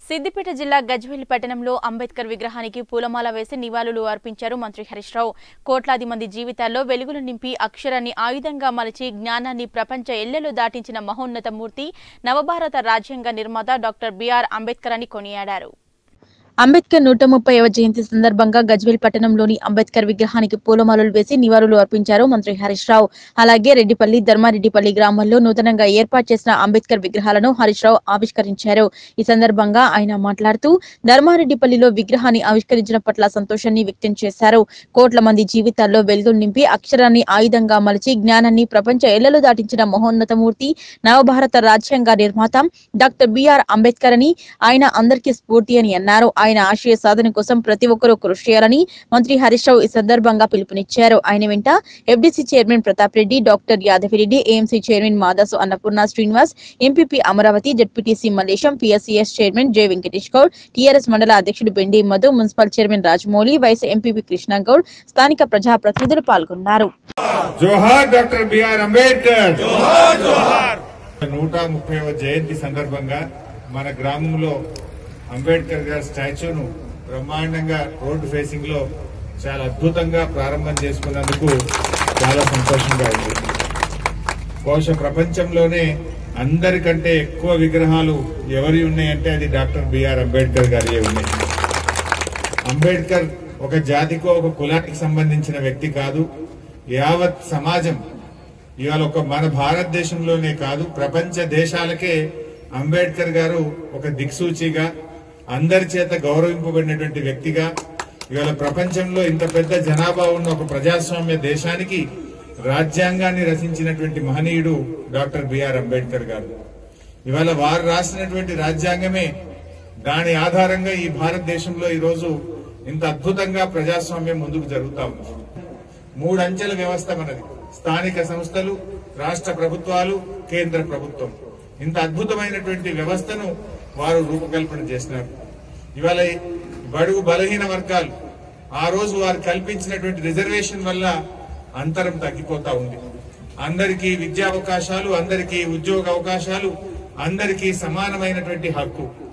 సిద్దిపేట జిల్లా గజ్వేల్ పట్టణంలో అంబేద్కర్ విగ్రహానికి పూలమాల వేసి నివాళులు అర్పించారు మంత్రి హరీష్ రావు. కోట్లాది మంది జీవితాల్లో వెలుగులు నింపి అక్షరాన్ని ఆయుధంగా మలచి జ్ఞానాన్ని ప్రపంచ ఎల్లెలు దాటించిన మహోన్నత మూర్తి నవభారత రాజ్యాంగ నిర్మాత డాక్టర్ బిఆర్ అంబేద్కర్ అని కొనియాడారు. అంబేద్కర్ 130వ జయంతి సందర్భంగా గజ్వేల్ పట్టణంలోని అంబేద్కర్ విగ్రహానికి పూలమాలలు వేసి నివాళులు అర్పించారు మంత్రి హరీష్ రావు. అలాగే రెడ్డిపల్లి, ధర్మారెడ్డిపల్లి గ్రామాల్లో నూతనంగా ఏర్పాటు చేసిన అంబేద్కర్ విగ్రహాలను హరీష్ రావు ఆవిష్కరించారు. ఈ సందర్భంగా ఆయన మాట్లాడుతూ ధర్మారెడ్డిపల్లిలో విగ్రహాన్ని ఆవిష్కరించిన పట్ల సంతోషాన్ని వ్యక్తం చేశారు. కోట్ల మంది జీవితాల్లో వెలుగులు నింపి అక్షరాన్ని ఆయుధంగా మలచి జ్ఞానాన్ని ప్రపంచ ఎల్లలు దాటించిన మహోన్నత మూర్తి నవభారత రాజ్యాంగ నిర్మాత డాక్టర్ బిఆర్ అంబేద్కర్ అని, ఆయన అందరికీ స్ఫూర్తి అని అన్నారు. ఆయన ఆశయ సాధన కోసం ప్రతి ఒక్కరూ కృషి చేయాలని మంత్రి హరీష్ రావు ఈ సందర్భంగా పిలుపునిచ్చారు. ఆయన వెంట FDC chairman Pratap Reddy, doctor Yadavireddy, AMC chairman Madasu Annapurna Srinivas, MPP Amaravati, ZPTC Mallesham, PSCS chairman J Venkatesh Goud, TRS మండల అధ్యక్షుడు Bendi Madhu, municipal chairman Rajamouli, vice MPP Krishna Goud, స్థానిక ప్రజాప్రతినిధులు పాల్గొన్నారు. జోహార్ డాక్టర్ బిఆర్ అంబేద్కర్. జోహార్ జోహార్. 130వ జయంతి సందర్భంగా మన గ్రామంలో అంబేద్కర్ గారి స్టాచ్యూను బ్రహ్మాండంగా రోడ్డు ఫేసింగ్ లో చాలా అద్భుతంగా ప్రారంభం చేసుకున్నందుకు చాలా సంతోషంగా ఉంది. బహుశా ప్రపంచంలోనే అందరికంటే ఎక్కువ విగ్రహాలు ఎవరి ఉన్నాయంటే అది డాక్టర్ బిఆర్ అంబేద్కర్ గారి ఉన్నాయి. అంబేద్కర్ ఒక జాతికో ఒక కులానికి సంబంధించిన వ్యక్తి కాదు. యావత్ సమాజం ఇవాళ మన భారతదేశంలోనే కాదు, ప్రపంచ దేశాలకే అంబేద్కర్ గారు ఒక దిక్సూచిగా, అందరి చేత గౌరవింపబడినటువంటి వ్యక్తిగా, ఇవాళ ప్రపంచంలో ఇంత పెద్ద జనాభా ఉన్న ఒక ప్రజాస్వామ్య దేశానికి రాజ్యాంగాన్ని రచించినటువంటి మహనీయుడు డాక్టర్ బిఆర్ అంబేద్కర్ గారు. ఇవాళ వారు రాసినటువంటి రాజ్యాంగమే దాని ఆధారంగా ఈ భారతదేశంలో ఈరోజు ఇంత అద్భుతంగా ప్రజాస్వామ్యం ముందుకు జరుగుతా ఉంది. 3 అంచెల వ్యవస్థ మనది. స్థానిక సంస్థలు, రాష్ట్ర ప్రభుత్వాలు, కేంద్ర ప్రభుత్వం. ఇంత అద్భుతమైనటువంటి వ్యవస్థను వారు రూపకల్పన చేసినారు. ఇవాళ బడుగు బలహీన వర్గాలు ఆ రోజు వారు కల్పించినటువంటి రిజర్వేషన్ వల్ల అంతరం తగ్గిపోతా ఉంది. అందరికీ విద్యా అవకాశాలు, అందరికీ ఉద్యోగ అవకాశాలు, అందరికీ సమానమైనటువంటి హక్కు